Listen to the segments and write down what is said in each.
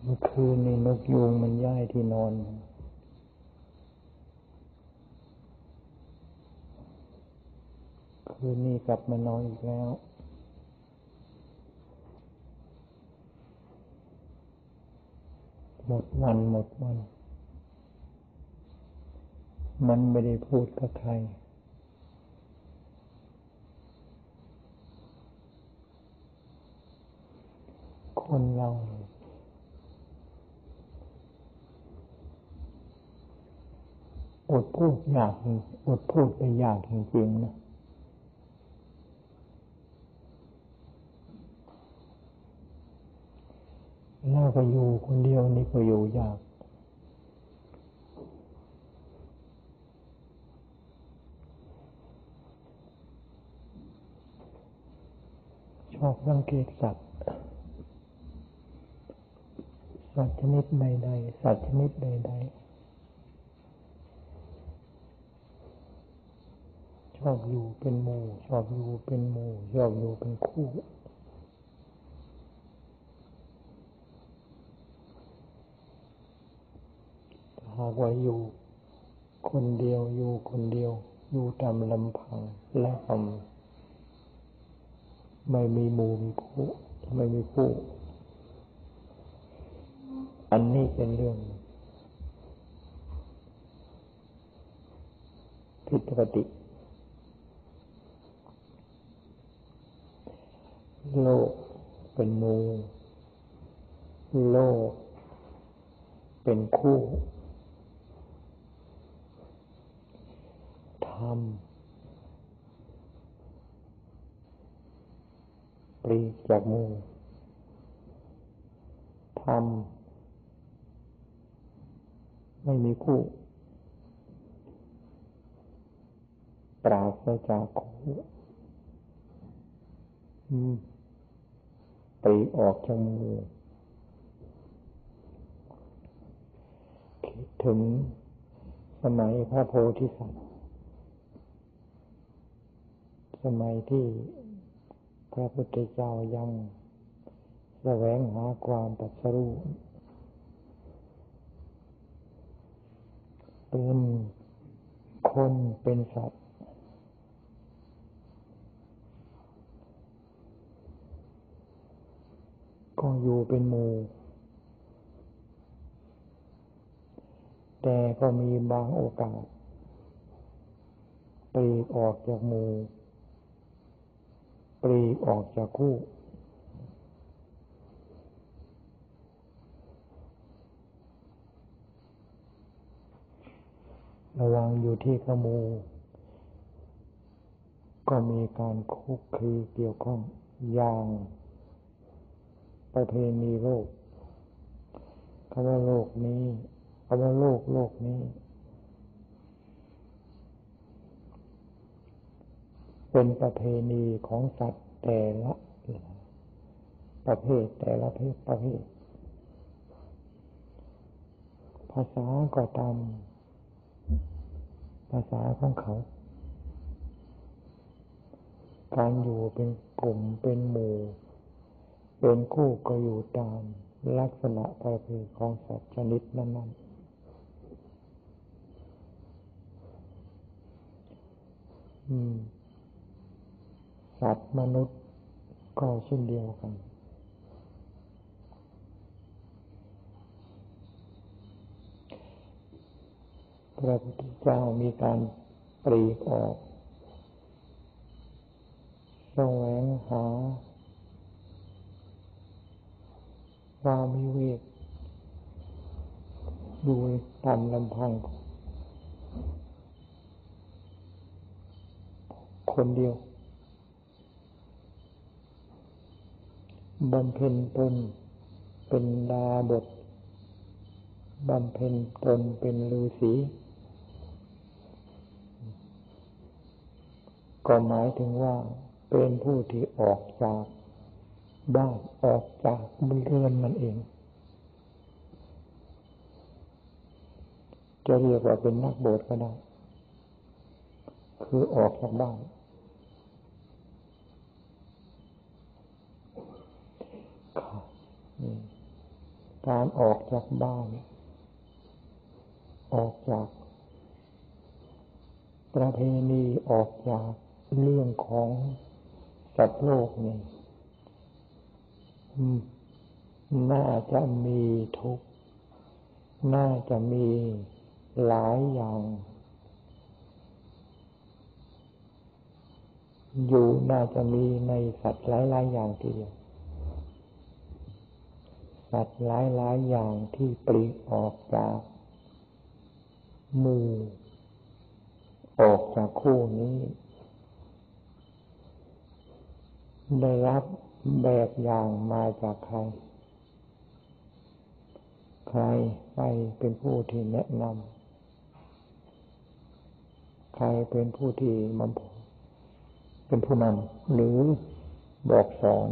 มื่อคืนนี้นกยูงมันย้ายที่นอนคืนนี้กลับมานอนอีกแล้วหมดวันมันไม่ได้พูดกับใครคนเราอดพูดยากอดพูดไปยากจริงๆนะแล้วก็อยู่คนเดียวนี่ก็อยู่ยากชอบสังเกตสัตว์ชนิดใดๆสัตว์ชนิดใดๆชอบอยู่เป็นหมู่ชอบอยู่เป็นคู่หากว่าอยู่คนเดียวอยู่ตามลำพังและไม่มีหมู่มีคู่ไม่มีคู่อันนี้เป็นเรื่องผิดปกติโลกเป็นหมู่โลกเป็นคู่ธรรมปลีกจากหมู่ธรรมไม่มีคู่ปราศจากคู่ปลีกออกจากหมู่คิดถึงสมัยพระโพธิสัตว์สมัยที่พระพุทธเจ้ายังแสวงหาความตรัสรู้เป็นคนเป็นสัตว์ก็อยู่เป็นหมู่แต่ก็มีบางโอกาสปลีกออกจากหมู่ปลีกออกจากคู่ระวังอยู่ที่ขหมู่ก็มีการคุกคีเกี่ยวข้องอย่างประเพณีโลกคำว่าโลกนี้คำว่าโลกนี้เป็นประเพณีของสัตว์แต่ละประเภทภาษาก็ตามภาษาของเขาการอยู่เป็นกลุ่มเป็นหมู่เป็นคู่ก็อยู่ตามลักษณะประเภทของสัตว์ชนิดนั้นๆสัตว์มนุษย์ก็เช่นเดียวกันพระพุทธเจ้ามีการปลีกออกแสวงหาความวิเวกอยู่ตามลำพังคนเดียวบำเพ็ญตนเป็นดาบสบำเพ็ญตนเป็นฤาษีก็หมายถึงว่าเป็นผู้ที่ออกจากบ้านออกจากเรือนมันเองจะเรียกว่าเป็นนักบวชก็ได้คือออกจากบ้านการออกจากบ้านออกจากประเพณีออกจากเรื่องของสัตว์โลกนี่น่าจะมีทุกข์น่าจะมีหลายอย่างอยู่น่าจะมีในสัตว์หลายๆอย่างทีเดียวสัตว์หลายๆอย่างที่ปลีกออกจากหมู่ออกจากคู่นี้ได้รับแบบอย่างมาจากใครใครไปเป็นผู้ที่แนะนำใครเป็นผู้ที่เป็นผู้นำหรือบอกสอน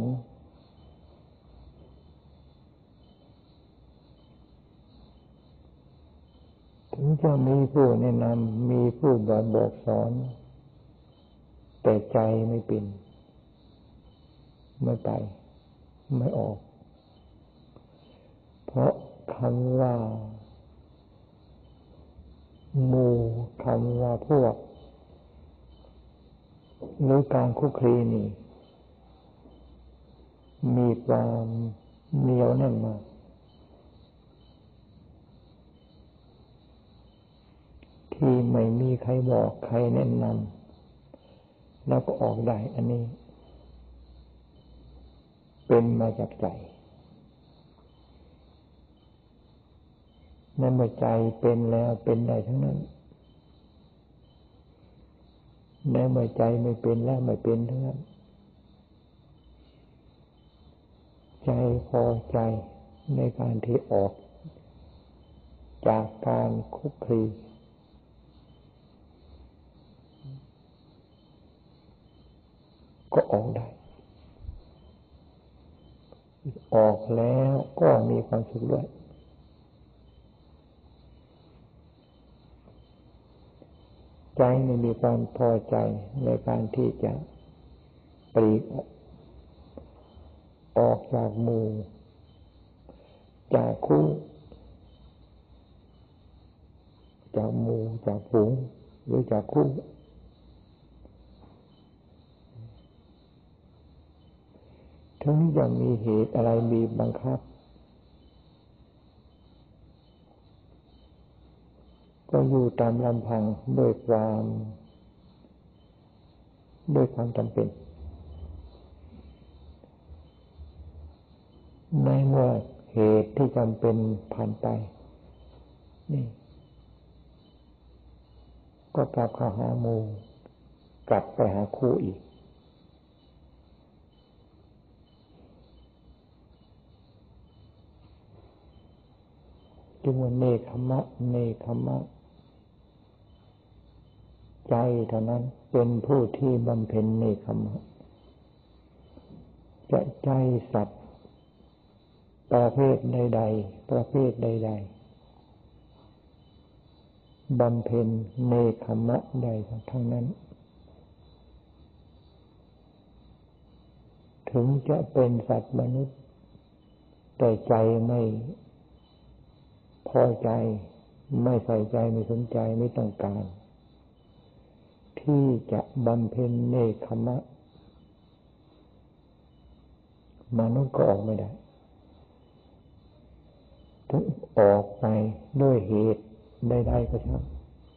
ถึงจะมีผู้แนะนำมีผู้บอกสอนแต่ใจไม่เป็นไม่ไปไม่ออกเพราะคำว่าหมู่คำว่าพวกหรือการคุกคีนี่มีความเหนียวแน่นมากที่ไม่มีใครบอกใครแนะนำแล้วก็ออกได้อันนี้เป็นมาจากใจในเมื่อใจเป็นแล้วเป็นได้ทั้งนั้นในเมื่อใจไม่เป็นแล้วไม่เป็นทั้งนั้นใจพอใจในการที่ออกจากการคุกคีก็ออกได้ออกแล้วก็มีความสุขด้วยใจไม่มีความพอใจในการที่จะปลีกออกจากหมู่จากคู่จากหมู่จากฝูงหรือจากคู่ถึงจะมีเหตุอะไรมีบังคับก็อยู่ตามลำพังด้วยความจำเป็นในเมื่อเหตุที่จำเป็นผ่านไปนี่ก็กลับเข้าหาหมู่กลับไปหาคู่อีกจึงว่าเนคขมะใจเท่านั้นเป็นผู้ที่บำเพ็ญเนคขมะจะใจสัตว์ประเภทใดบำเพ็ญเนคขมะใดทั้งนั้นถึงจะเป็นสัตว์มนุษย์แต่ใจไม่พอใจไม่ใส่ใจไม่สนใจไม่ต้องการที่จะบำเพ็ญเนคขมะมนุษย์ก็ออกไม่ได้ถึงออกไปด้วยเหตุใดๆก็ช่าง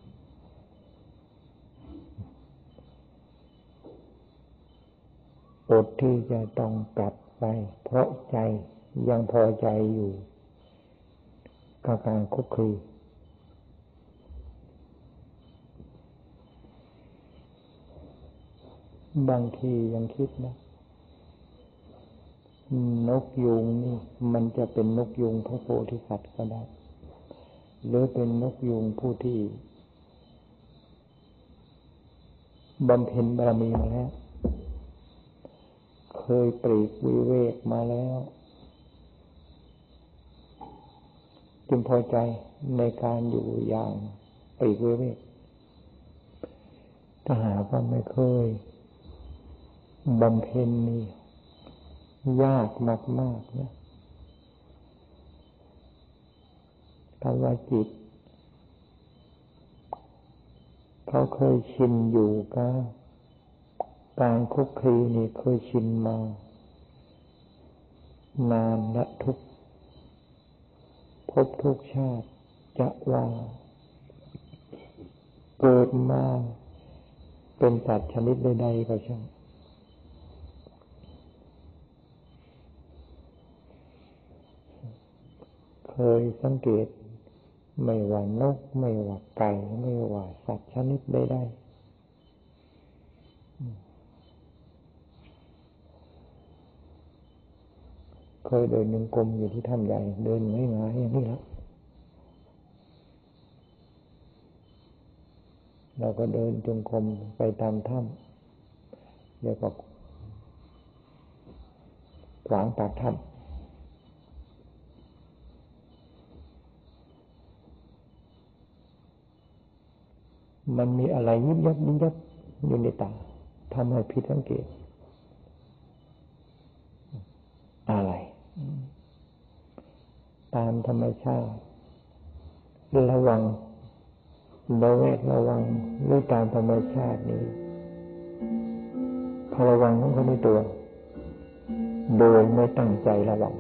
อดที่จะต้องกลับไปเพราะใจยังพอใจอยู่กับการคุกคีบางทียังคิดนะนกยูงนี่มันจะเป็นนกยูงพระโพธิสัตว์ก็ได้หรือเป็นนกยูงผู้ที่บำเพ็ญบารมีมาแล้วเคยปลีกวิเวกมาแล้วจึงพอใจในการอยู่อย่างปลีกวิเวกถ้าหากว่าไม่เคยบำเพ็ญนี่ยากมากๆนะคำว่าจิตเขาเคยชินอยู่กับการคุกคีนี่เคยชินมานานและทุกภพทุกชาติจะว่าเกิดมาเป็นสัตว์ชนิดใดๆก็ช่างเคยสังเกตไม่ว่านกไม่ว่าไก่ไม่ว่าสัตว์ชนิดใดๆเคยเดินจงกรมอยู่ที่ถ้ำใหญ่เดินไม่หงายอย่างนี้แล้วเราก็เดินจงกรมไปตามถ้ำแล้วก็ขวางปากถ้ำมันมีอะไรยิบยับยิบยับอยู่ในตาทำให้ผิดสังเกตอะไรตามธรรมชาติระวังระวังด้วยตามธรรมชาตินี้เขาระวังของเขาในตัวโดยไม่ตั้งใจระวัง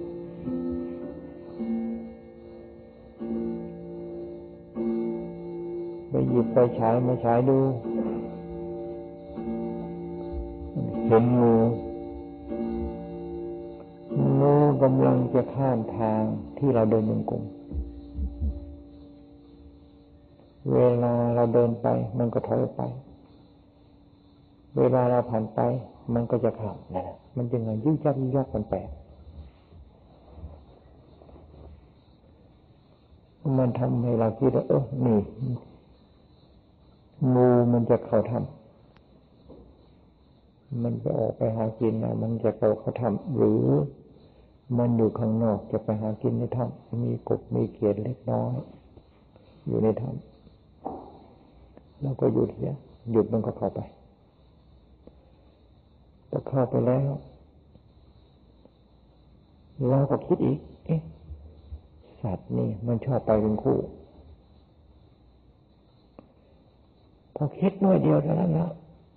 ไปหยิบไปฉายมาฉายดูเห็นงูกำลังจะข้ามทางที่เราเดินจงกรมเวลาเราเดินไปมันก็ถอยไปเวลาเราผ่านไปมันก็จะข้ามนั่นแหละมันจึงยุ่ยยับมันแปลกมันทำให้เราคิดว่านี่งูมันจะเข้าถ้ำมันจะออกไปหากินนะมันจะเข้าถ้ำหรือมันอยู่ข้างนอกจะไปหากินในถ้ำมีกบมีเขียดเล็กน้อยอยู่ในถ้ำแล้วก็หยุดเสียหยุดมันก็เข้าไปพอเข้าไปแล้วเราก็คิดอีกสัตว์นี่มันชอบไปเป็นคู่พอคิดน้อยเดียวเท่านั้นนะ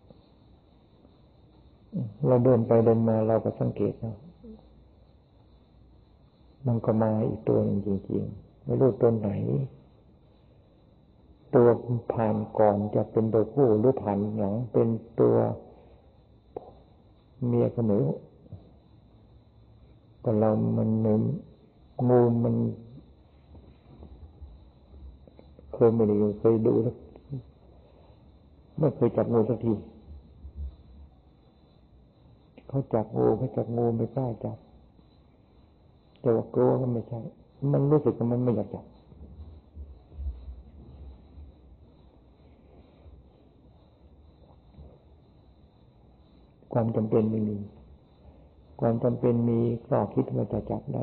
เราเดินไปเดินมาเราก็สังเกตนะมันก็มาอีกตัวหนึ่งจริงๆไม่รู้ตัวไหนตัวผ่านก่อนจะเป็นตัวผู้หรือผ่านหลังเป็นตัวเมียก็ไม่รู้ก็เรามันงูมันเคยไม่ได้เคยดูแล้วไม่เคยจับงูสักทีเขาจับงูไม่กล้าจับแต่ว่ากลัวก็ไม่ใช่มันรู้สึกว่ามันไม่อยากจับความจำเป็นไม่มีความจำเป็นมีก็คิดว่าจะจับได้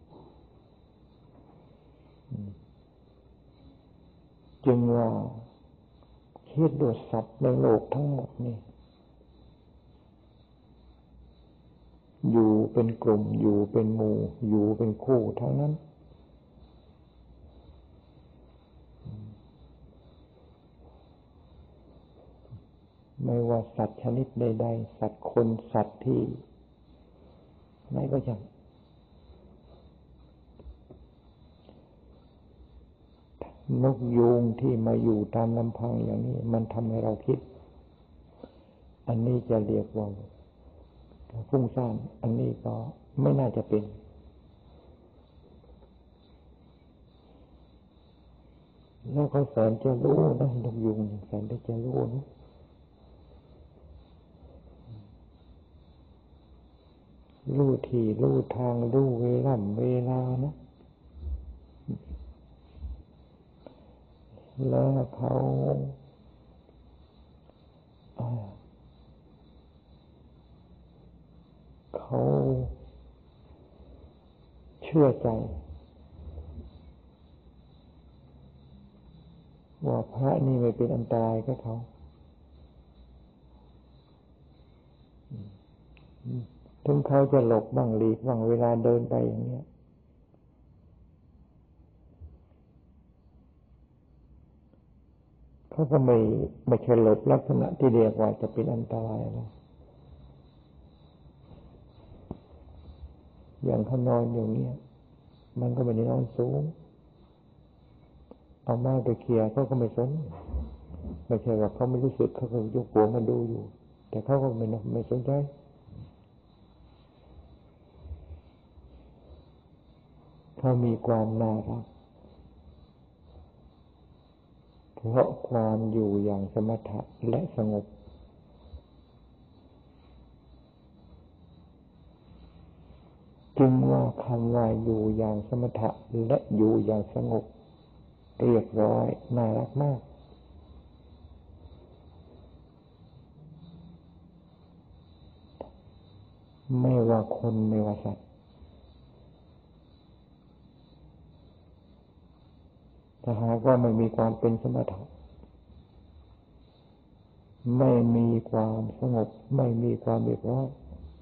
จึงว่าคิดดูสัตว์ในโลกทั้งหมดนี่อยู่เป็นกลุ่มอยู่เป็นหมู่อยู่เป็นคู่ทั้งนั้นไม่ว่าสัตว์ชนิดใดๆสัตว์คนสัตว์ที่ไหนก็ช่างนกยูงที่มาอยู่ตามลำพังอย่างนี้มันทำให้เราคิดอันนี้จะเรียกว่าฟุ้งซ่านอันนี้ก็ไม่น่าจะเป็นแล้วเขาแสนจะรู้นะนกยูงแสนจะรู้นะรู้ที่รู้ทางรู้เวลานะแล้วเขาเชื่อใจว่าพระนี่ไม่เป็นอันตรายกับเขาถึงเขาจะหลบบ้างหลีกบ้างเวลาเดินไปอย่างเนี้ยเขาก็ไม่ใช่หลบลักษณะที่เรียกว่าจะเป็นอันตรายนะอย่างเขานอนอยู่เนี้ยมันก็ไม่ได้นอนสูงเอาไม้ไปเขี่ยเขาก็ไม่สนไม่ใช่ว่าเขาไม่รู้สึกเขาก็ยกหัวมาดูอยู่แต่เขาก็ไม่สนใจเขามีความน่ารักเพราะความอยู่อย่างสมถะและสงบจึงว่าคำว่าอยู่อย่างสมถะและอยู่อย่างสงบเรียบร้อยน่ารักมากไม่ว่าคนไม่ว่าสัตว์ถ้าหากว่าไม่มีความเป็นสมถะไม่มีความสงบไม่มีความเรียบร้อย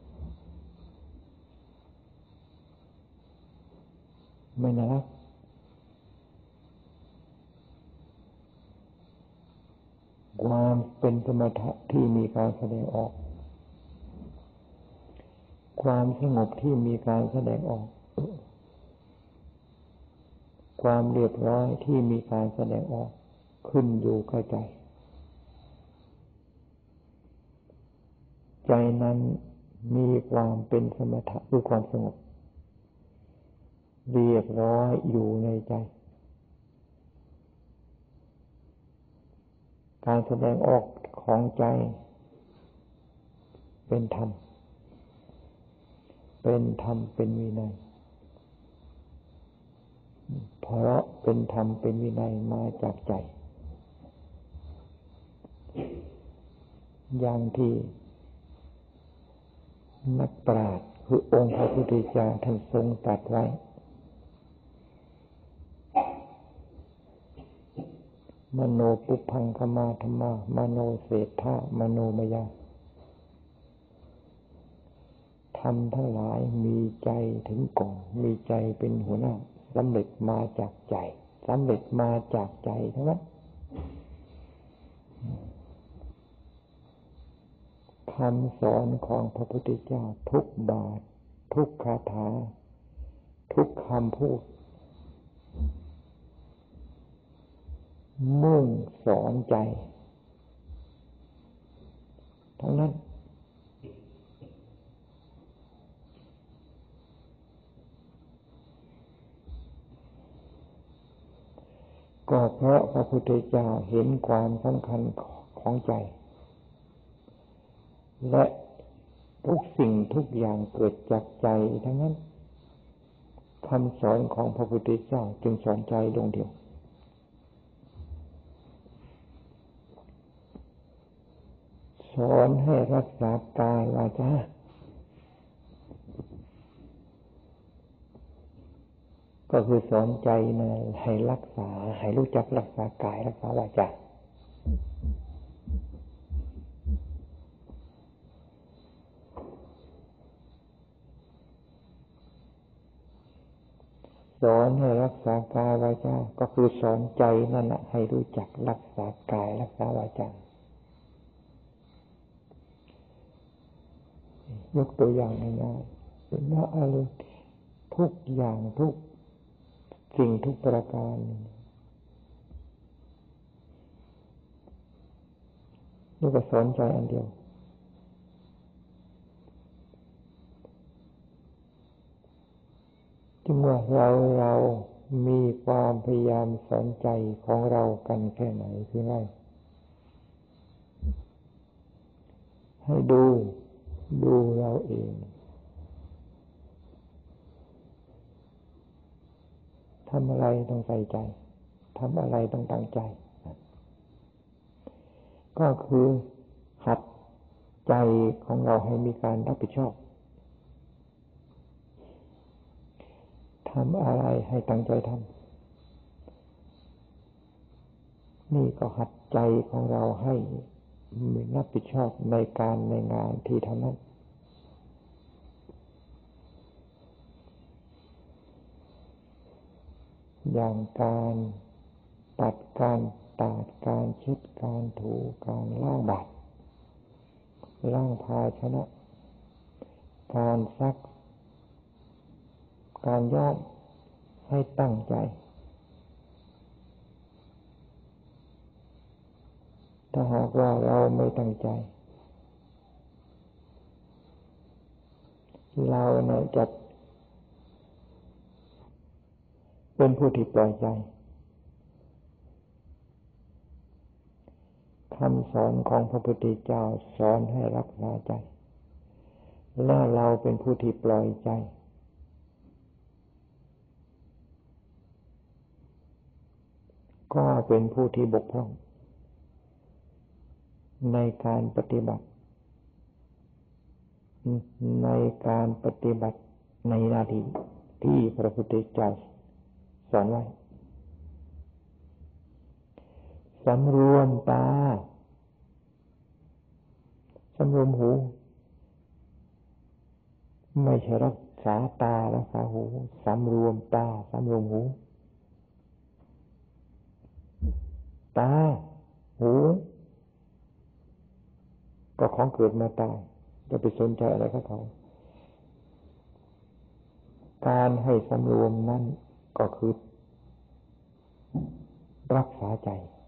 ไม่น่ารักความเป็นสมถะที่มีการแสดงออกความสงบที่มีการแสดงออกความเรียบร้อยที่มีการแสดงออกขึ้นอยู่กับใจใจนั้นมีความเป็นสมถะคือความสงบเรียบร้อยอยู่ในใจการแสดงออกของใจเป็นธรรมเป็นวินัยเพราะเป็นธรรมเป็นวินัยมาจากใจอย่างที่นักปราชญ์คือองค์พระพุทธเจ้าท่านทรงตรัสไว้มโนปุพพังคมาธรรมามโนเศรษฐามโนมยาธรรมทั้งหลายมีใจถึงก่อนมีใจเป็นหัวหน้าสำเร็จมาจากใจสำเร็จมาจากใจทั้งนั้นคำสอนของพระพุทธเจ้าทุกบาททุกคาถาทุกคำพูดมุ่งสอนใจทั้งนั้นก็เพราะพระพุทธเจ้าเห็นความสำคัญของใจและทุกสิ่งทุกอย่างเกิดจากใจทั้งนั้นคำสอนของพระพุทธเจ้าจึงสอนใจดวงเดียวสอนให้รักษากายวาจาก็คือสอนใจนะให้รักษาให้รู้จักรักษากายรักษาวาจาสอนให้รักษากายวาจาก็คือสอนใจนั่นแหละให้รู้จักรักษากายรักษาวาจายกตัวอย่างง่ายๆเป็นว่าอะไรทุกอย่างทุกสิ่งทุกประการนี่ก็สอนใจอันเดียวจึงว่าเรามีความพยายามสอนใจของเรากันแค่ไหนคือไรให้ดูเราเองทำอะไรต้องใส่ใจทำอะไรต้องตั้งใจก็คือหัดใจของเราให้มีการรับผิดชอบทำอะไรให้ตั้งใจทำนี่ก็หัดใจของเราให้มีรับผิดชอบในการในงานที่ทำนั้นอย่างการตัดการตากการเช็ดการถูการล้างบาตรล้างภาชนะการซักการย้อมให้ตั้งใจถ้าหากว่าเราไม่ตั้งใจเราจะเป็นผู้ที่ปล่อยใจคำสอนของพระพุทธเจ้าสอนให้รักษาใจและเราเป็นผู้ที่ปล่อยใจก็เป็นผู้ที่บกพร่องในการปฏิบัติในหน้าที่ที่พระพุทธเจ้าสอนไว้สำรวมตาสำรวมหูไม่ใช่รักษาตารักษาหูสำรวมตาสำรวมหูตาหูก็ของเกิดมาตายจะไปสนใจอะไรกับเขาการให้สำรวมนั้นก็คือรักษาใจ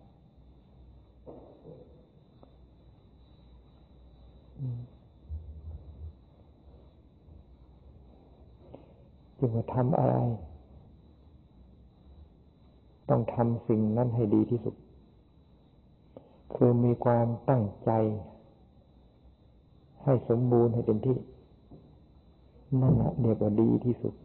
จึงว่าทำอะไรต้องทำสิ่งนั้นให้ดีที่สุดคือมีความตั้งใจให้สมบูรณ์ให้เต็มที่นั่นแหละเรียกว่าดีที่สุด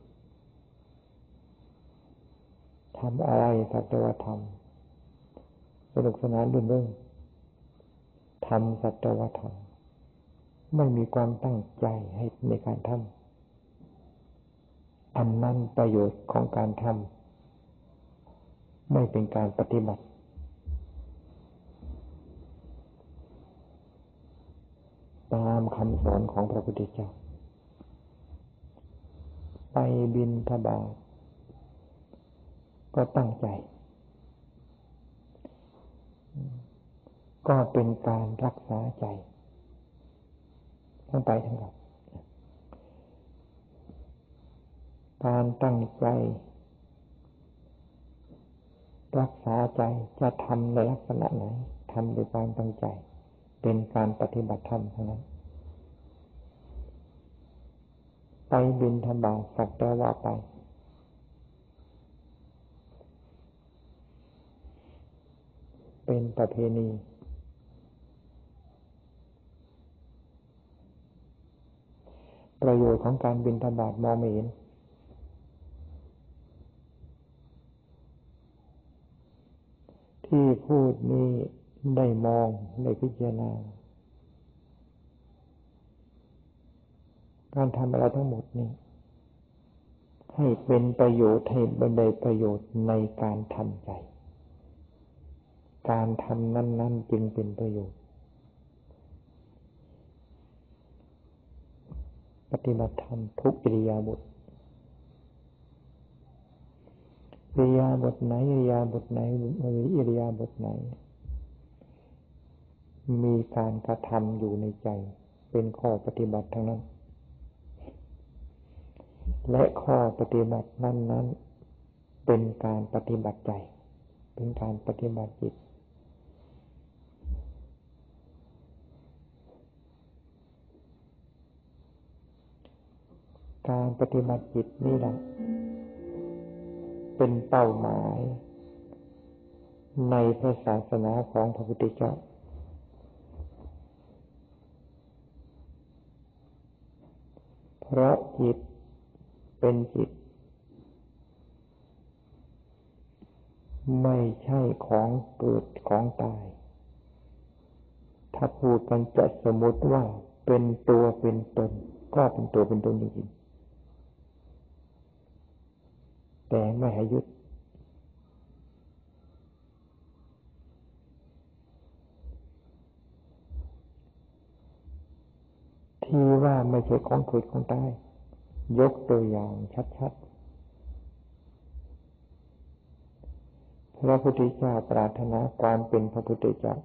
ทำอะไรสักแต่ว่าทำสนุกสนานรื่นเริงทำสักแต่ว่าทำไม่มีความตั้งใจให้ในการทำอันนั้นประโยชน์ของการทำไม่เป็นการปฏิบัติตามคำสอนของพระพุทธเจ้าไปบิณฑบาตก็ตั้งใจก็เป็นการรักษาใจทั้งไปทั้งกลับการตั้งใจรักษาใจจะทำในลักษณะไหนทำด้วยความตั้งใจเป็นการปฏิบัติธรรมทั้งนั้นไปบิณฑบาตสักแต่ว่าไปเป็นประเพณีประโยชน์ของการบิณฑบาตมองไม่เห็นที่พูดนี้ได้มองได้พิจารณาการทำอะไรทั้งหมดนี้ให้เป็นประโยชน์ให้ได้ประโยชน์ในการทำใจการทำนั้นๆจึงเป็นประโยชน์ปฏิบัติธรรมทุกอิริยาบถอิริยาบถไหนอิริยาบถไหนอิริยาบถไหนมีการกระทำอยู่ในใจเป็นข้อปฏิบัติทั้งนั้นและข้อปฏิบัตินั้นเป็นการปฏิบัติใจเป็นการปฏิบัติจิตการปฏิบัติจิตนี่แหละเป็นเป้าหมายในพระศาสนาของพระพุทธเจ้าเพราะจิตเป็นจิตไม่ใช่ของเกิดของตายถ้าพูดกันจะสมมติว่าเป็นตัวเป็นตนก็เป็นตัวเป็นตนจริงๆแต่ไม่ให้ยึดที่ว่าไม่ใช่ของเกิดของตายยกตัวอย่างชัดๆพระพุทธเจ้าปรารถนาความเป็นพระพุทธเจ้า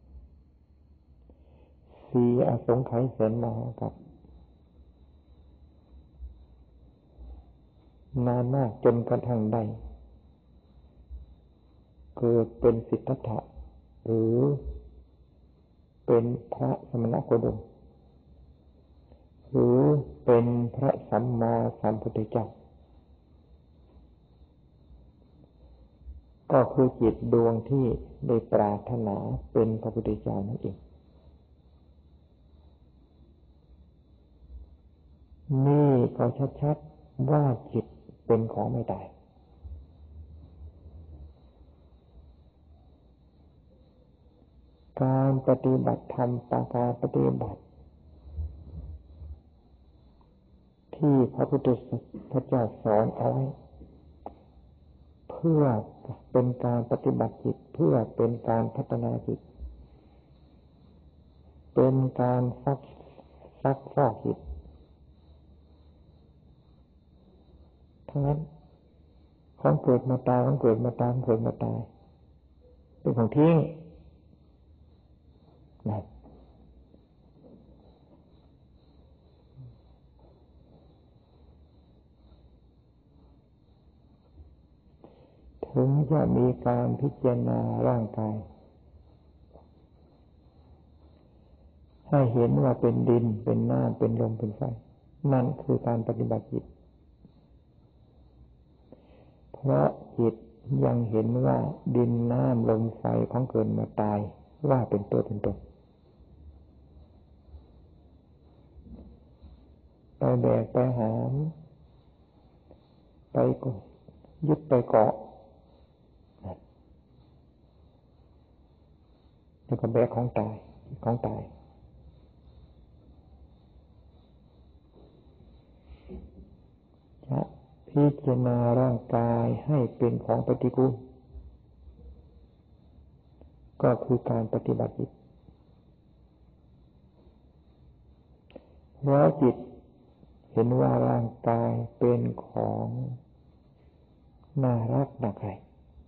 สี่อสงไขยแสนมหากัปนานมากจนกระทั่งได้เกิดเป็นสิทธัตถะหรือเป็นพระสมณโคดมหรือเป็นพระสัมมาสัมพุทธเจ้าก็คือจิตดวงที่ได้ปรารถนาเป็นพระพุทธเจ้านั่นเองนี่ก็ชัดๆว่าจิตเป็นของไม่ตายการปฏิบัติธรรมการปฏิบัติที่พระพุทธเจ้าสอนเอาไว้เพื่อเป็นการปฏิบัติจิตเพื่อเป็นการพัฒนาจิตเป็นการซักฟอกจิตทั้งนั้นของเกิดมาตายของเกิดมาตายของเกิดมาตายเป็นของทิ้งนั่นถึงจะมีการพิจารณาร่างกายให้เห็นว่าเป็นดินเป็นน้ำเป็นลมเป็นไฟนั่นคือการปฏิบัติจิตเพราะจิตยังเห็นว่าดินน้ำลมไฟของเกิดมาตายว่าเป็นตัวเป็นตนไปแบกไปหามไปยึดไปเกาะแล้วก็แบกของตายจะพิจารณาร่างกายให้เป็นของปฏิกูลก็คือการปฏิบัติจิตเพราะจิตเห็นว่าร่างกายเป็นของน่ารักน่าใคร่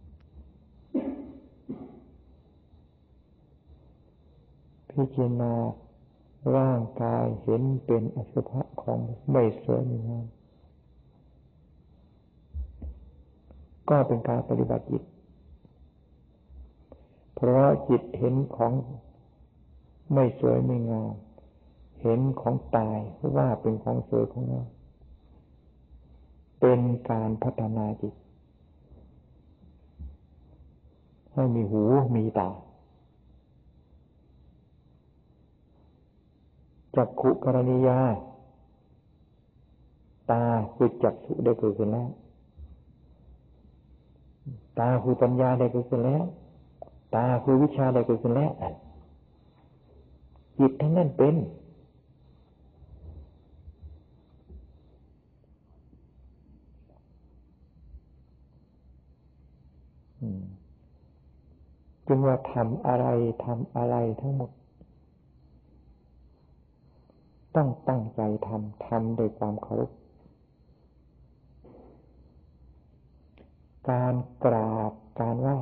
พิจารณาร่างกายเห็นเป็นอสุภะของไม่สวยงามก็เป็นการปฏิบัติจิตเพราะจิตเห็นของไม่สวยไม่งามเห็นของตายว่าเป็นของสวยของงามเป็นการพัฒนาจิตให้มีหูมีตาจักขุกรณียาตาคือจักษุได้เกิดขึ้นแล้วตาคือปัญญาได้เกิดขึ้นแล้วตาคือวิชาได้เกิดขึ้นแล้วจิตทั้งนั้นเป็นจึงว่าทำอะไรทั้งหมดต้องตั้งใจทำโดยความเคารพการกราบการไหว้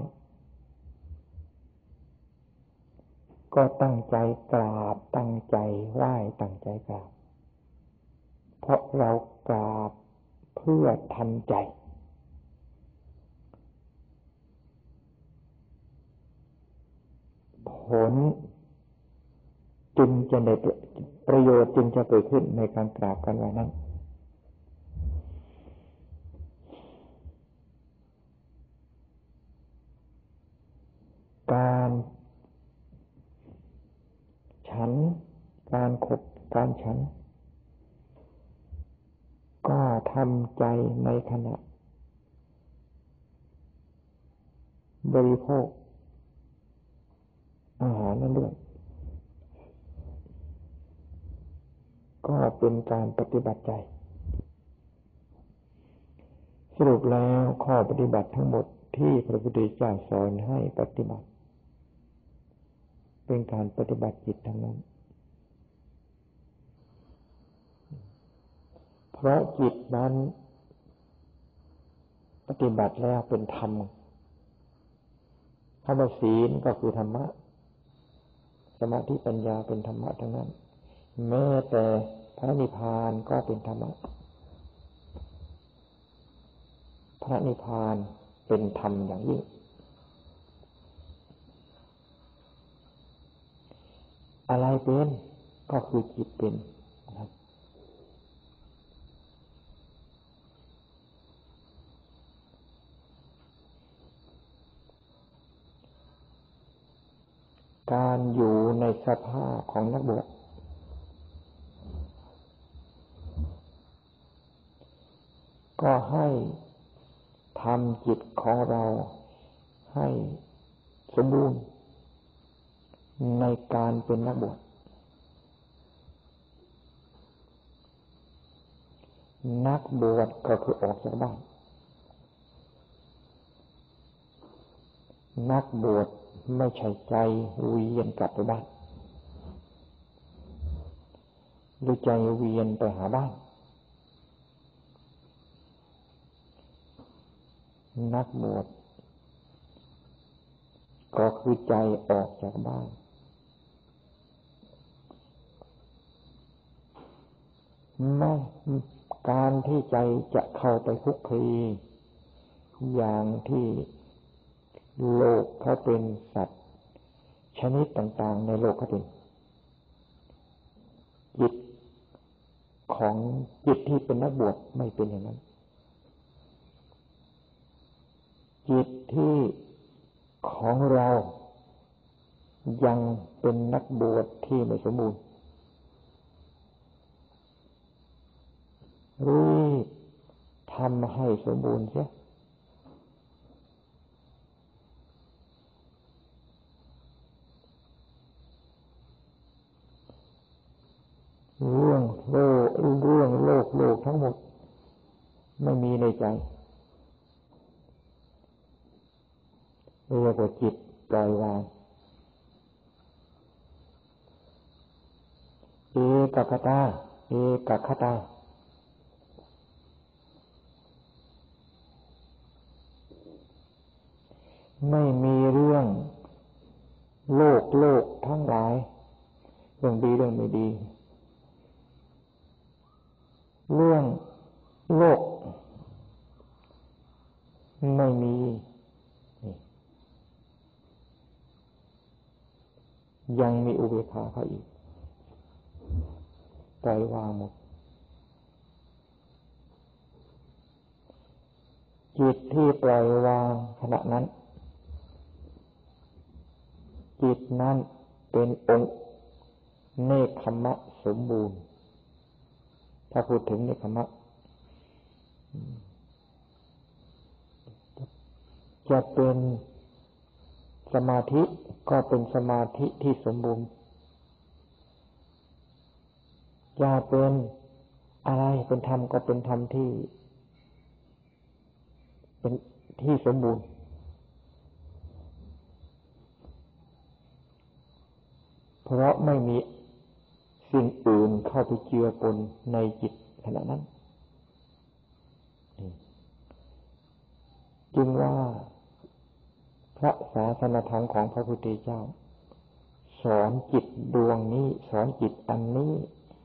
ก็ตั้งใจกราบตั้งใจไหว้ตั้งใจกราบเพราะเรากราบเพื่อทำใจผลจึงจะได้ประโยชน์จึงจะเกิดขึ้นในการกราบกันไว้นั้นการฉันการขบการฉันก็ทำใจในขณะบริโภคอาหารนั้นด้วยก็เป็นการปฏิบัติใจสรุปแล้วข้อปฏิบัติทั้งหมดที่พระพุทธเจ้าสอนให้ปฏิบัติเป็นการปฏิบัติจิตทั้งนั้นเพราะจิตนั้นปฏิบัติแล้วเป็นธรรมคำว่าศีลก็คือธรรมะสมาธิปัญญาเป็นธรรมะทั้งนั้นแม้แต่พระนิพพานก็เป็นธรรมะพระนิพพานเป็นธรรมอย่างยิ่งอะไรเป็นก็คือจิตเป็นนะครับการอยู่ในสภาพของนักบวชก็ให้ทำจิตของเราให้สมบูรณ์ในการเป็นนักบวชนักบวชก็คือออกจากบ้านนักบวชไม่ใช่ใจเวียนกลับไปบ้านหรือใจเวียนไปหาบ้านนักบวชก็คือใจออกจากบ้านไม่การที่ใจจะเข้าไปคลุกคลีอย่างที่โลกเขาเป็นสัตว์ชนิดต่างๆในโลกเขาเป็นจิตของจิตที่เป็นนักบวชไม่เป็นอย่างนั้นจิตที่ของเรายังเป็นนักบวชที่ไม่สมบูรณ์รีบทำให้สมบูรณ์เสียเรื่องโลกทั้งหมดไม่มีในใจเรียกว่าจิตปล่อยวางเอกคตาไม่มีเรื่องโลกทั้งหลายเรื่องดีเรื่องไม่ดีเรื่องโลกไม่มียังมีอุเบกขาเขาอีกปล่อยวางหมดจิตที่ปล่อยวางขณะนั้นจิตนั้นเป็นองค์เนกขัมมะสมบูรณ์ถ้าพูดถึงเนกขัมมะจะเป็นสมาธิก็เป็นสมาธิที่สมบูรณ์จะเป็นอะไรเป็นธรรมก็เป็นธรรมที่เป็นที่สมบูรณ์เพราะไม่มีสิ่งอื่นเข้าไปเจือปนในจิตขณะนั้นจึงว่าพระศาสนธรรมของพระพุทธเจ้าสอนจิตดวงนี้สอนจิตอันนี้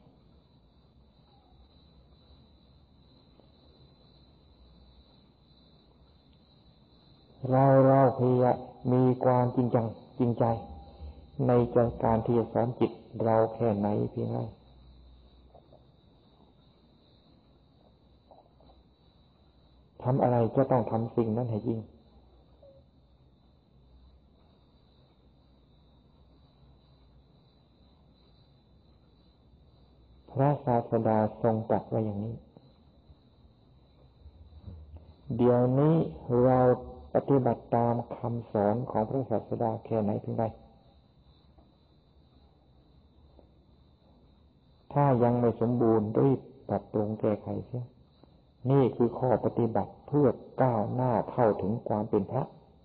เราพยายามมีความจริงใจในการที่จะสอนจิตเราแค่ไหนเพียงไรทำอะไรจะต้องทำสิ่งนั้นให้จริงพระศาสดาทรงตรัสไว้อย่างนี้เดี๋ยวนี้เราปฏิบัติตามคำสอนของพระศาสดาแค่ไหนเพียงไรถ้ายังไม่สมบูรณ์รีบปรับปรุงแก้ไขเสียนี่คือข้อปฏิบัติเพื่อก้าวหน้าเข้าถึงความเป็นพระ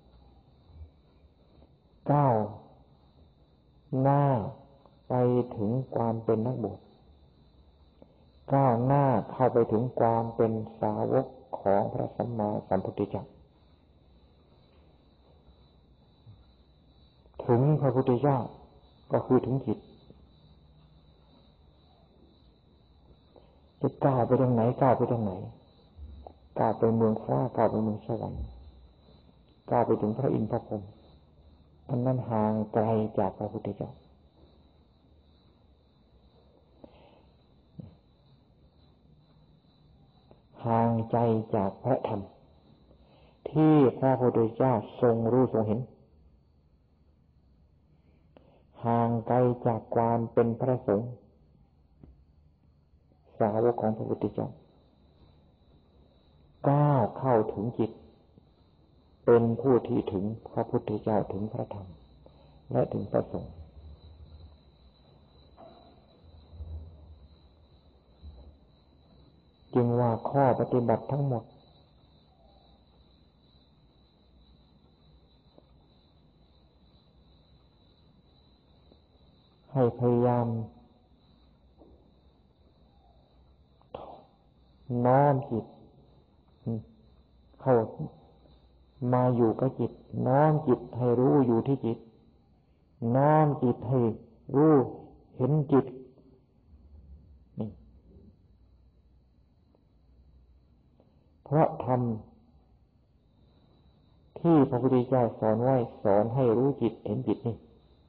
ก้าวหน้าไปถึงความเป็นนักบวชก้าวหน้าเข้าไปถึงความเป็นสาวกของพระสัมมาสัมพุทธเจ้าถึงพระพุทธเจ้าก็คือถึงจิตจะก้าวไปทางไหนก้าวไปทางไหนก้าวไปเมืองฟ้าก้าวไปเมืองสวรรค์ก้าวไปถึงพระอินทร์พระพรหมอันนั้นห่างไกลจากพระพุทธเจ้าห่างใจจากพระธรรมที่พระพุทธเจ้าทรงรู้ทรงเห็นห่างไกลจากความเป็นพระสงฆ์สาวกของพระพุทธเจ้าก้าวเข้าถึงจิตเป็นผู้ที่ถึงพระพุทธเจ้าถึงพระธรรมและถึงพระสงฆ์จึงว่าข้อปฏิบัติทั้งหมดให้พยายามน้อมจิตเข้ามาอยู่กับจิตน้อมจิตให้รู้อยู่ที่จิตน้อมจิตให้รู้เห็นจิตนี่เพราะธรรมที่พระพุทธเจ้าสอนไว้สอนให้รู้จิตเห็นจิตนี่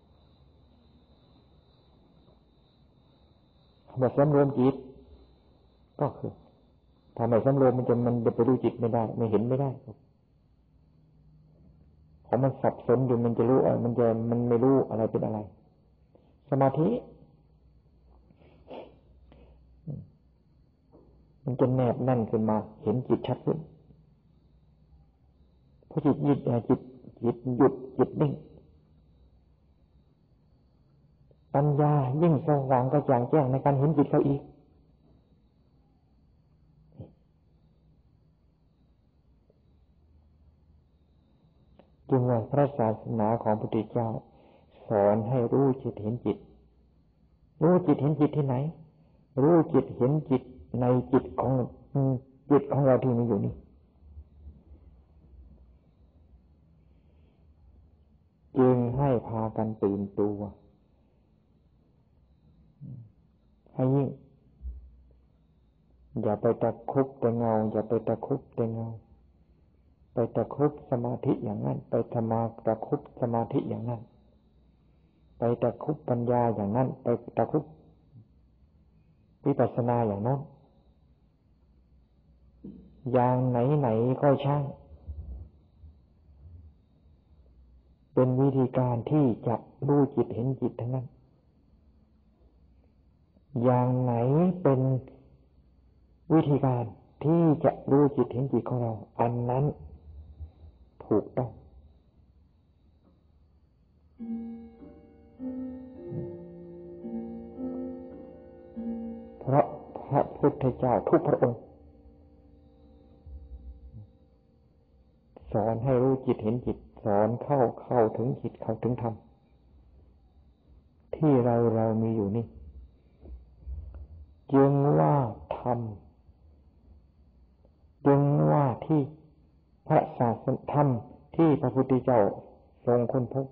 มาสำรวมจิตก็คือถ้าไม่สำรวมมันจะไปรู้จิตไม่ได้ไม่เห็นไม่ได้ของมันสับสนอยู่มันจะรู้มันไม่รู้อะไรเป็นอะไรสมาธิมันจะแนบแน่นขึ้นมาเห็นจิตชัดขึ้นพอจิตหยุดจิตนิ่งปัญญายิ่งสว่างกระจ่างแจ้งในการเห็นจิตเขาอีกจึงว่าพระศาสนาของพระพุทธเจ้าสอนให้รู้จิตเห็นจิตรู้จิตเห็นจิตที่ไหนรู้จิตเห็นจิตในจิตของเราที่มีอยู่นี่จึงให้พากันตื่นตัวให้ยิ่งอย่าไปตะคุบแต่เงาอย่าไปตะคุบแต่เงาไปตะคุบสมาธิอย่างนั้นไปตะคุบสมาธิอย่างนั้นไปตะคุบปัญญาอย่างนั้นไปตะคุบวิปัสสนาอย่างนั้นอย่างไหนก็ช่างเป็นวิธีการที่จะรู้จิตเห็นจิตทั้งนั้นอย่างไหนเป็นวิธีการที่จะรู้จิตเห็นจิตของเราอันนั้นถูกต้องเพราะพระพุทธเจ้าทุกพระองค์สอนให้รู้จิตเห็นจิตสอนเข้าถึงจิตเข้าถึงธรรมที่เรามีอยู่นี่จึงว่าธรรมจึงว่าที่พระศาสนาธรรมที่พระพุทธเจ้าทรงค้นพบ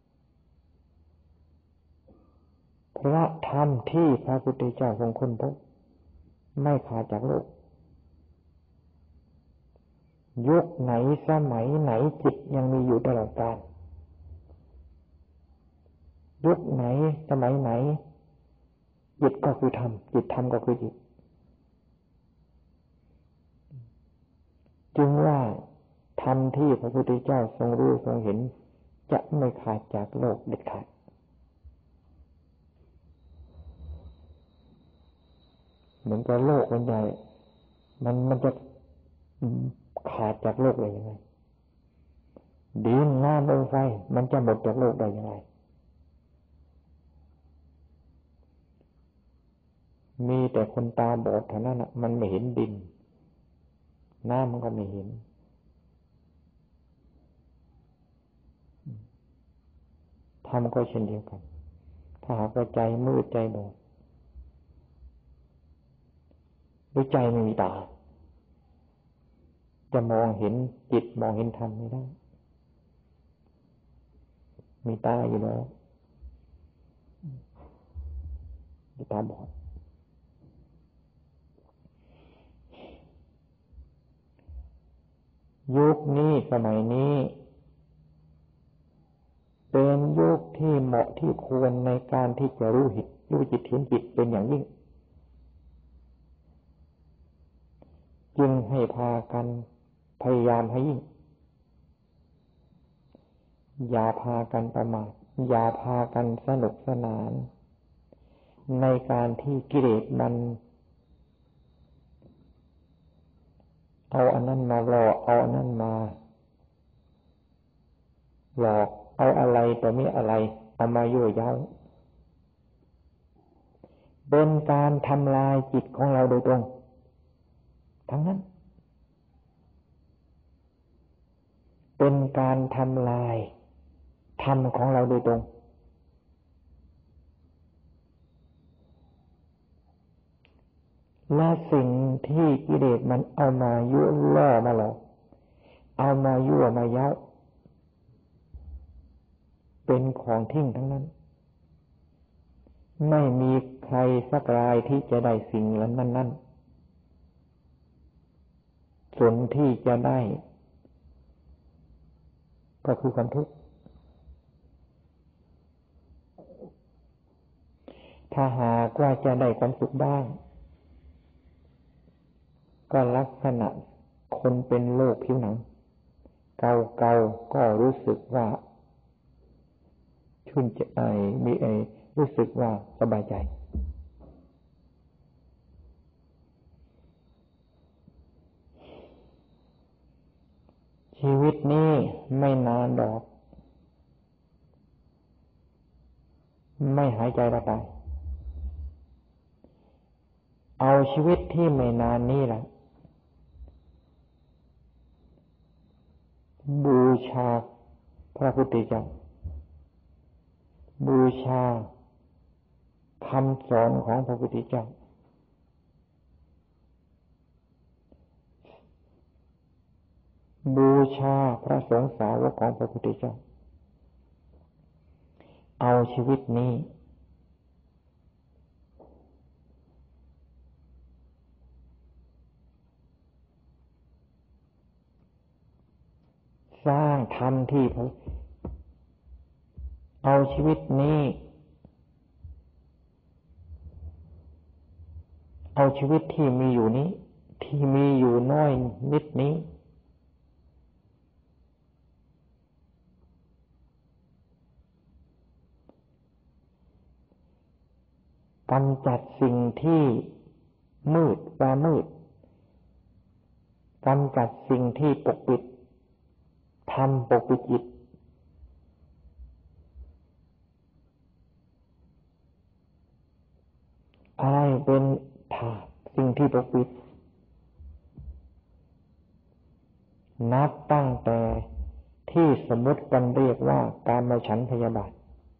พระธรรมที่พระพุทธเจ้าทรงค้นพบไม่ขาดจากโลกยุคไหนสมัยไหนจิตยังมีอยู่ตลอดกาลยุคไหนสมัยไหนจิตก็คือธรรมจิตธรรมก็คือจิตจึงว่าธรรมที่พระพุทธเจ้าทรงรู้ทรงเห็นจะไม่ขาดจากโลกเด็ดขาดเหมือนกับโลกมันใหญ่มันจะขาดจากโลกได้ยังไงดินน้ำลมไฟมันจะหมดจากโลกได้ยังไงมีแต่คนตาบอดเท่านั้นมันไม่เห็นดินน้ำมันก็ไม่เห็นธรรมก็เช่นเดียวกันถ้าหากว่าใจมืดใจบอดหรือใจไม่มีตาจะมองเห็นจิตมองเห็นธรรมไม่ได้มีตาอยู่แล้วมีตาบอดยุคนี้สมัยนี้เป็นยุคที่เหมาะที่ควรในการที่จะรู้จิตเห็นจิตเป็นอย่างยิ่งจึงให้พากันพยายามให้ยิ่งอย่าพากันประมาทอย่าพากันสนุกสนานในการที่กิเลสมันเอาอันนั้นมาหลอกเอาอันนั้นมาหลอกเอาอะไรแต่ไม่อะไรเอามายั่วเย้าเป็นการทำลายจิตของเราโดยตรงทั้งนั้นเป็นการทำลายธรรมของเราโดยตรงและสิ่งที่กิเลสมันเอามายั่วล่อมาหลอกเอามายั่วมาเย้าเป็นของทิ้งทั้งนั้นไม่มีใครสักรายที่จะได้สิ่งนั้นส่วนที่จะได้ก็คือความทุกข์ถ้าหากว่าจะได้ความสุขบ้างก็ลักษณะคนเป็นโรคผิวหนังเกาก็รู้สึกว่าชื่นใจรู้สึกว่าสบายใจชีวิตนี้ไม่นานดอกไม่หายใจละตายเอาชีวิตที่ไม่นานนี้ล่ะบูชาพระพุทธเจ้าบูชาคำสอนของพระพุทธเจ้าบูชาพระสงฆ์สาวกของพระพุทธเจ้าเอาชีวิตนี้สร้างธรรมที่เอาชีวิตนี้เอาชีวิตที่มีอยู่นี้ที่มีอยู่น้อยนิดนี้กำจัดสิ่งที่มืดความมืดกำจัดสิ่งที่ปกปิดทำปกปิดจิตอะไรเป็นสิ่งที่ปกปิดนับตั้งแต่ที่สมมติกันเรียกว่ากามฉันท์พยาบาท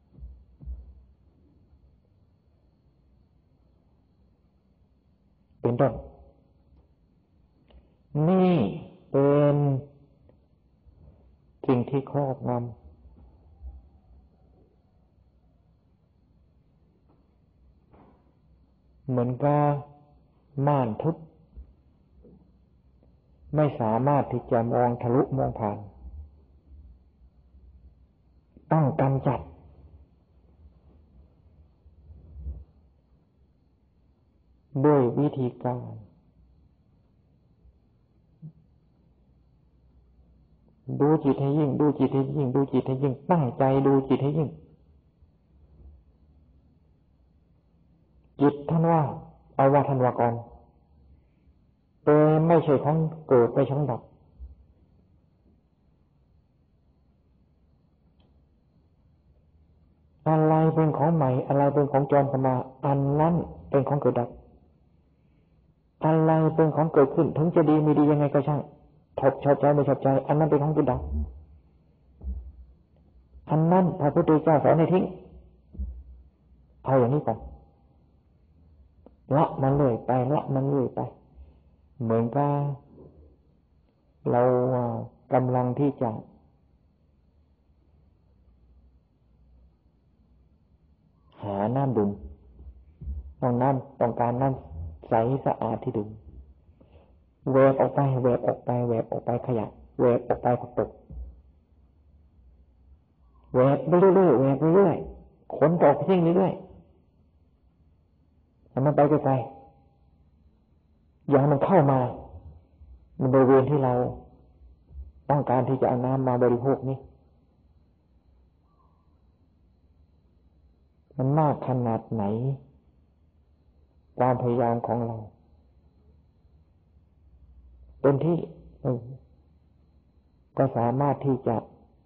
เป็นต้นนี่เป็นสิ่งที่ครอบงำเหมือนกับม่านทึบไม่สามารถที่จะมองทะลุมองผ่านต้องกำจัดด้วยวิธีการดูจิตให้ยิ่งดูจิตให้ยิ่งดูจิตให้ยิ่งตั้งใจดูจิตให้ยิ่งจิตท่านว่าเอาว่าท่านว่าก่อนเป็นไม่ใช่ของเกิดไม่ใช่ของดับอะไรเป็นของใหม่อะไรเป็นของจรเข้ามาอันนั้นเป็นของเกิดดับอะไรเป็นของเกิดขึ้นถึงจะดีไม่ดียังไงก็ช่างชอบใจไม่ชอบใจอันนั้นเป็นของเกิดดับอันนั้นพระพุทธเจ้าสอนให้ทิ้งเอาอย่างนี้ก่อนละมันเรื่อยไปละมันเรื่อยไปเหมือนกับเรากำลังที่จะหาน้ำดื่มต้องการน้ำใสสะอาดที่ดื่มแหวกออกไปขยะแหวกออกไปผักตกแหวกไปเรื่อยขนออกทิ้งเรื่อยให้มันไปไกลๆอย่าให้มันเข้ามาในบริเวณที่เราต้องการที่จะเอาน้ำมาบริโภคนี้มันมากขนาดไหนความพยายามของเราเป็นที่ก็สามารถที่จะ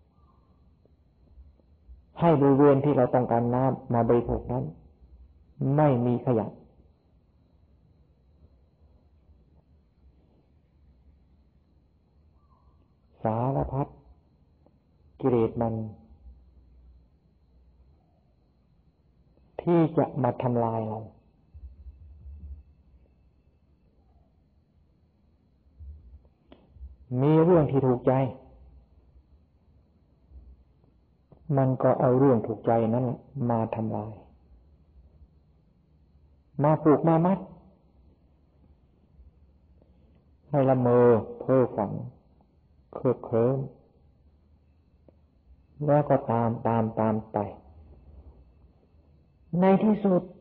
ให้บริเวณที่เราต้องการน้ำมาบริโภคนั้นไม่มีขยะสารพัดกิเลสมันที่จะมาทำลายเรามีเรื่องที่ถูกใจมันก็เอาเรื่องถูกใจนั้นมาทำลายมาปลูกมามัดให้ละเมอเพ้อฝันเคลิบเคลิ้มแล้วก็ตามไปในที่สุด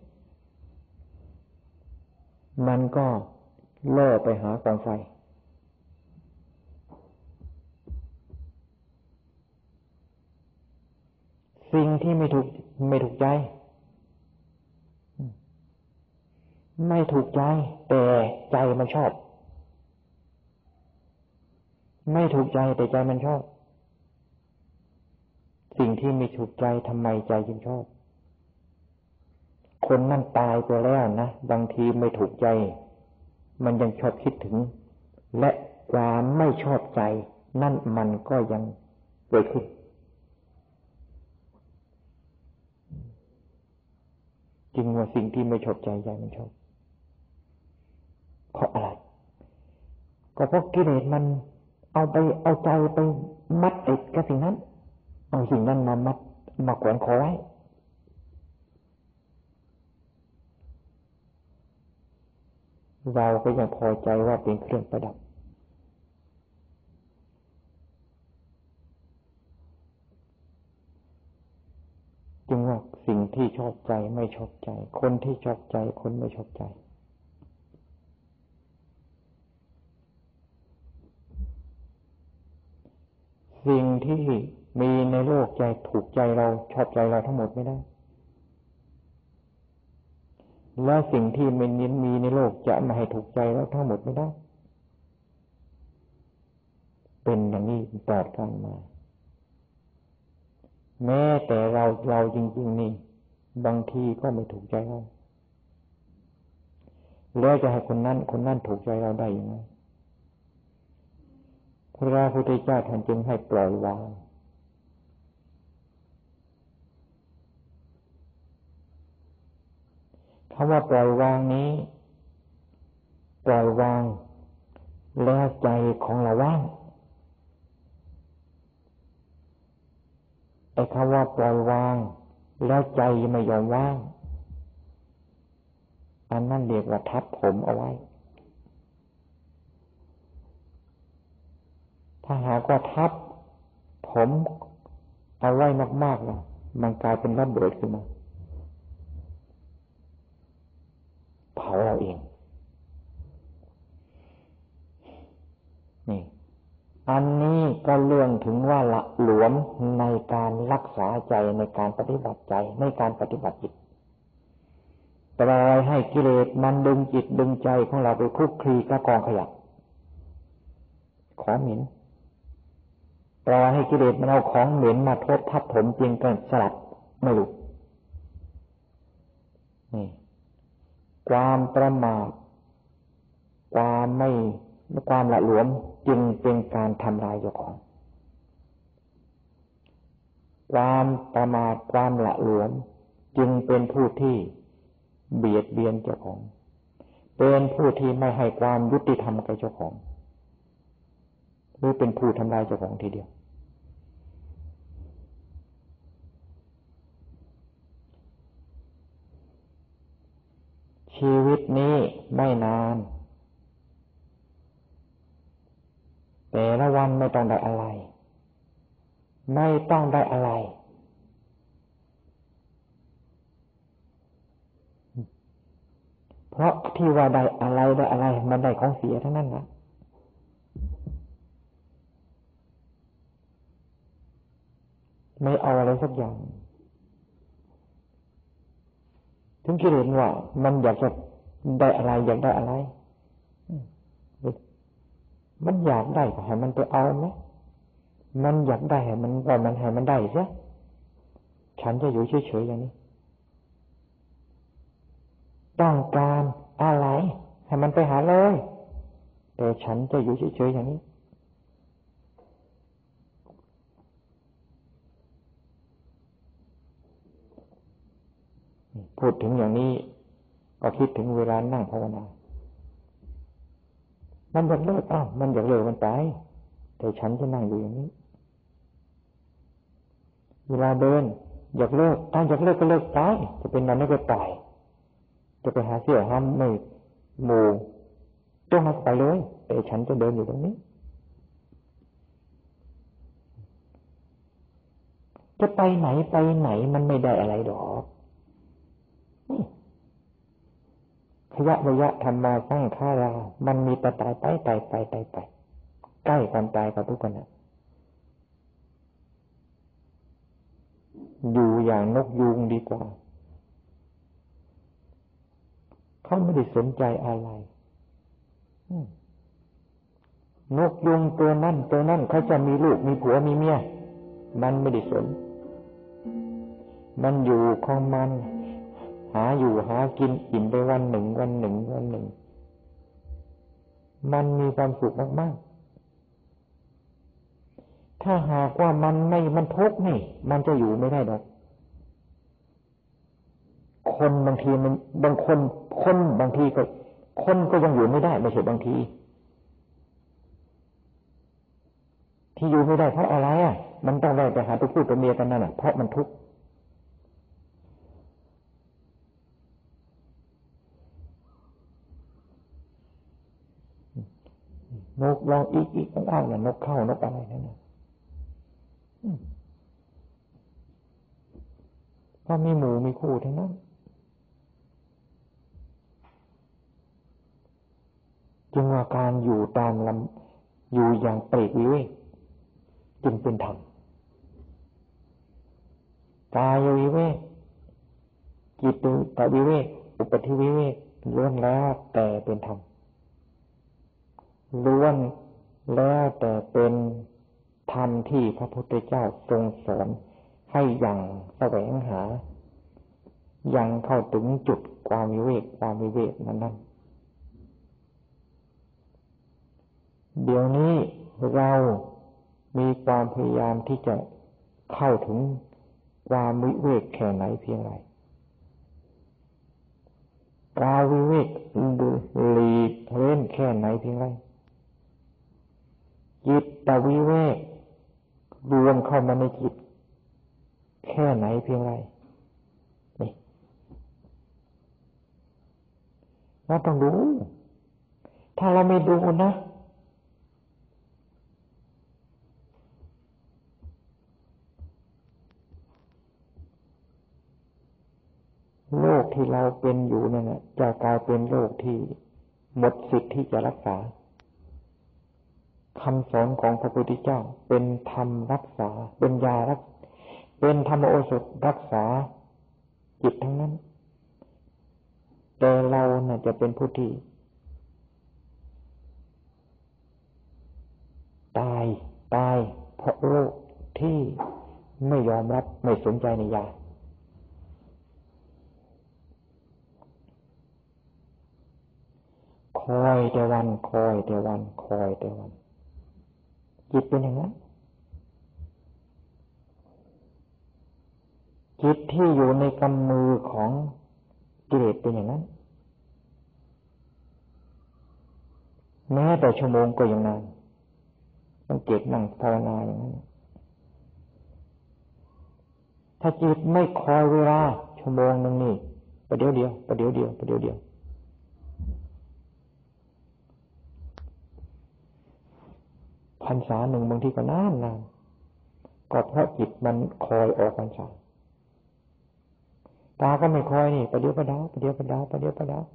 มันก็ล่อไปหากองไฟสิ่งที่ไม่ถูกใจไม่ถูกใจแต่ใจมันชอบไม่ถูกใจแต่ใจมันชอบสิ่งที่ไม่ถูกใจทำไมใจจึงชอบคนนั่นตายไปแล้วนะบางทีไม่ถูกใจมันยังชอบคิดถึงและความไม่ชอบใจนั่นมันก็ยังเกิดขึ้นจริงว่าสิ่งที่ไม่ชอบใจใจมันชอบเพราะอะไรก็เพราะกิเลสมันเอาใจไปมัดติดกับสิ่งนั้นเอาสิ่งนั้นมามัดมาแขวนคอไว้เราก็ยังพอใจว่าเป็นเครื่องประดับจึงว่าสิ่งที่ชอบใจไม่ชอบใจคนที่ชอบใจคนไม่ชอบใจสิ่งที่มีในโลกใจถูกใจเราชอบใจเราทั้งหมดไม่ได้และสิ่งที่ไม่มีในโลกจะมาให้ถูกใจเราทั้งหมดไม่ได้เป็นอย่างนี้ตลอดกาลมาแม้แต่เราจริงๆนี่บางทีก็ไม่ถูกใจเราแล้วจะให้คนนั้นถูกใจเราได้ยังไงพระพุทธเจ้าท่านจึงให้ปล่อยวางคำว่าปล่อยวางนี้ปล่อยวางแล้วใจของเราว่างไอ้คำว่าปล่อยวางแล้วใจไม่ยอมว่างอันนั้นเรียกว่าทับผมเอาไว้ถ้าหากว่าทับผมเอาไว้มากๆนะมันกลายเป็นระเบิดขึ้นมาเผาเราเองนี่อันนี้ก็เรื่องถึงว่าละหลวมในการรักษาใจในการปฏิบัติใจในการปฏิบัติจิตปล่อยให้กิเลสมันดึงจิตดึงใจของเราไปคลุกคลีกับกองขยะของเหม็นปล่อยให้กิเลสมันเอาของเหม็นมาทบทับถมจริงกันสลัดไม่หลุดนี่ความประมาทความละหลวมจึงเป็นการทำลายเจ้าของความประมาทความละหลวมจึงเป็นผู้ที่เบียดเบียนเจ้าของเป็นผู้ที่ไม่ให้ความยุติธรรมกับเจ้าของหรือเป็นผู้ทำลายเจ้าของทีเดียวชีวิตนี้ไม่นานแต่ละวันไม่ต้องได้อะไรไม่ต้องได้อะไรเพราะที่ว่าได้อะไรมันได้ของเสียทั้งนั้นนะไม่เอาอะไรสักอย่างถึงกิเลสว่ามันอยากจะได้อะไรอยากได้อะไรมันอยากได้ก็ให้มันไปเอาไหมมันอยากได้ให้มันก็มันให้มันได้ซะฉันจะอยู่เฉยๆอย่างนี้ต้องการอะไรให้มันไปหาเลยแต่ฉันจะอยู่เฉยๆอย่างนี้พูดถึงอย่างนี้ก็คิดถึงเวลานั่งภาวนามันอยากเลิกมันอยากเลิกมันไปแต่ฉันจะนั่งอยู่อย่างนี้เวลาเดินอยากเลิกอยากเลิกก็เลิกไปจะเป็นนั้นก็ไปจะไปหาเสื้อห้ามไม่หมู่ต้องมาไปเลยแต่ฉันจะเดินอยู่ตรงนี้จะไปไหนมันไม่ได้อะไรดอกขยะระยะธรรมาสร้างฆารามันมีแต่ตายไปใกล้กันตายกับทุกคนนะอยู่อย่างนกยูงดีกว่าเขาไม่ได้สนใจอะไรนกยูงตัวนั่นเขาจะมีลูกมีผัวมีเมียมันไม่ได้สนมันอยู่ของมันหาอยู่หากินอิ่มไปวันหนึ่งมันมีความสุขมากๆถ้าหากว่ามันทุกข์นี่มันจะอยู่ไม่ได้ดอกคนบางทีมันบางคนบางทีก็คนก็ยังอยู่ไม่ได้ไม่ใช่บางทีที่อยู่ไม่ได้เพราะอะไรมันต้องได้ไปหาตัวผู้ตัวเมียกันนั่นเพราะมันทุกข์นกร้องอีกอ้าวนกเข้านกอะไรนั่นเพราะมีหมู่มีคู่ทั้งนั้นจึงว่าการอยู่ตามอยู่อย่างปลีกวิเวกจึงเป็นธรรมกายวิเวกจิตตวิเวกอุปธิวิเวกล้วนแล้วแต่เป็นธรรมล้วนแล้วแต่เป็นธรรมที่พระพุทธเจ้าทรงสอนให้ยังแสวงหายังเข้าถึงจุดความวิเวกนั้นเดี๋ยวนี้เรามีความพยายามที่จะเข้าถึงความวิเวกแค่ไหนเพียงไรกายวิเวกหลีกเล่นแค่ไหนเพียงไรจิตตวิเวกรวมเข้ามาในจิตแค่ไหนเพียงไรนี่เราต้องดูถ้าเราไม่ดูนะโรคที่เราเป็นอยู่นั่นน่ะจะกลายเป็นโรคที่หมดสิทธิ์ที่จะรักษาคำสอนของพระพุทธเจ้าเป็นธรรมรักษาเป็นยาเป็นธรรมโอสถรักษาจิตทั้งนั้นแต่เราน่ะจะเป็นผู้ที่ตายเพราะโรคที่ไม่ยอมรับไม่สนใจในยาคอยแต่วันจิตเป็นอย่างนั้นจิตที่อยู่ในกำมือของกิเลสเป็นอย่างนั้นแม้แต่ชั่วโมงก็ยังนานต้องเก็บนั่งภาวนาอย่างนั้นถ้าจิตไม่คอยเวลาชั่วโมงนึงนี่ประเดี๋ยวพรรษาหนึ่งบางทีก็นานก็เพราะจิตมันคอยออกพรรษาตาก็ไม่คอยนี่ประเดี๋ยวประดาวประเดี๋ยวประดาวประเดี๋ยวประดาว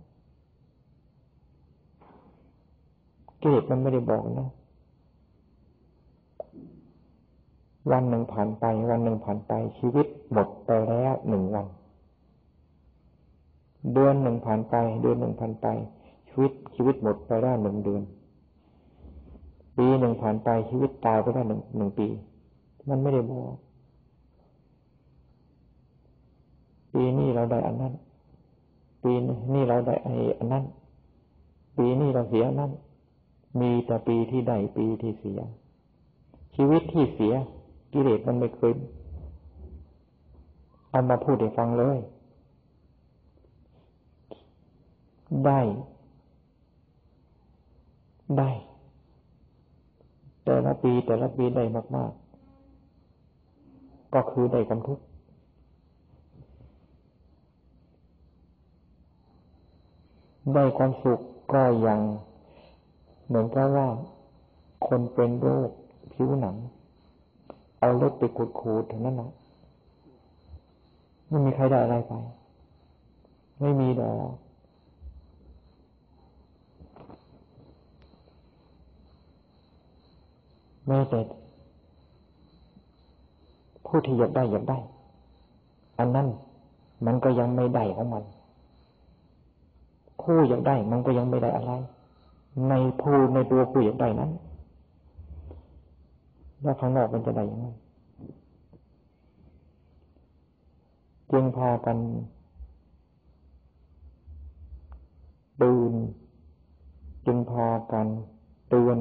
กิเลสมันไม่ได้บอกนะวันหนึ่งผ่านไปวันหนึ่งผ่านไปชีวิตหมดไปแล้ว1 วันเดือนหนึ่งผ่านไปเดือนหนึ่งผ่านไปชีวิตหมดไปแล้ว1 เดือนปีหนึ่งผ่านไปชีวิตตายไปแล้วหนึ่งปีมันไม่ได้บอกปีนี้เราได้อันนั้นปีนี้เราได้อันนั้นปีนี้เราเสียอันนั้นมีแต่ปีที่ได้ปีที่เสียชีวิตที่เสียกิเลสมันไม่เคยเอามาพูดให้ฟังเลยได้แต่ละปีได้มากๆก็คือได้ความทุกข์ได้ความสุขก็ยังเหมือนกับว่าคนเป็นโรคผิวหนังเอาเล็บไปขูดๆเท่านั้นนะไม่มีใครได้อะไรไปไม่มีดอกแม้แต่ผู้ที่อยากได้อันนั้นมันก็ยังไม่ได้ของมันผู้อยากได้มันก็ยังไม่ได้อะไรในตัวผู้อยากได้นั้นแล้วข้างนอกมันจะได้ยังไงจึงพากันตื่นจึงพากันเตือน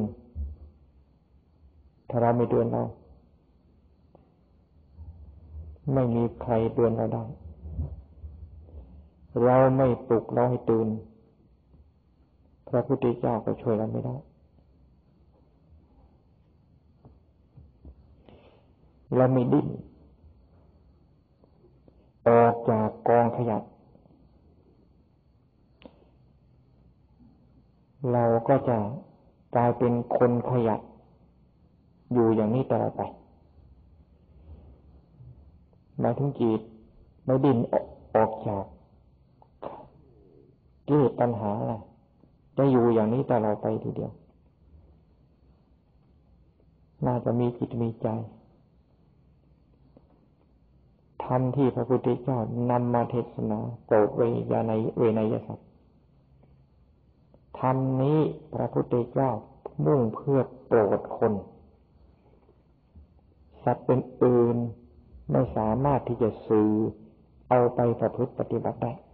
ถ้าเราไม่เตือนเราไม่มีใครเตือนเราได้เราไม่ปลุกเราให้ตื่นพระพุทธเจ้าก็ช่วยเราไม่ได้เราไม่ดิ้นออกจากกองขยะเราก็จะกลายเป็นคนขยะอยู่อย่างนี้ตลอดไปหมายถึงจิตไม่ดิ้นออกจากกิเลสตัณหาล่ะจะอยู่อย่างนี้ตลอดไปทีเดียวน่าจะมีจิตมีใจธรรมที่พระพุทธเจ้านำมาเทศนาโปรดเวนยสัตว์ธรรมนี้พระพุทธเจ้ามุ่งเพื่อโปรดคนสัตว์เป็นอื่นไม่สามารถที่จะสื่อเอาไปประพฤติปฏิบัติได้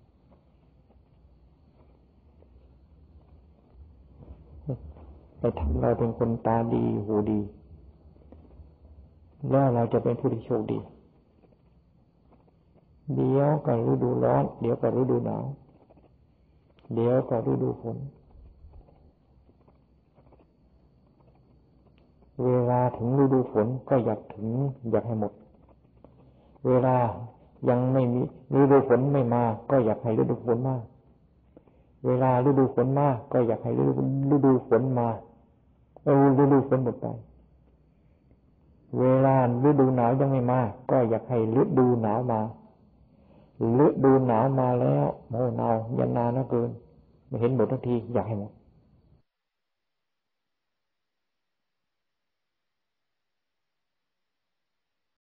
ไปทำเราเป็นคนตาดีหูดีแล้วเราจะเป็นผู้ที่โชคดีเดี๋ยวก็ฤดูร้อนเดี๋ยวก็ฤดูหนาวเดี๋ยวก็ฤดูฝนเวลาถึงฤดูฝนก็อยากให้หมดเวลายังไม่มีฤดูฝนไม่มาก็อยากให้ฤดูฝนมาเวลาฤดูฝนมาก็อยากให้ฤดูฝนมาฤดูฝนหมดไปเวลาฤดูหนาวยังไม่มาก็อยากให้ฤดูหนาวมาฤดูหนาวมาแล้วโอ้หนาวยันนานเหลือเกินไม่เห็นหมดทันทีอยากให้หมด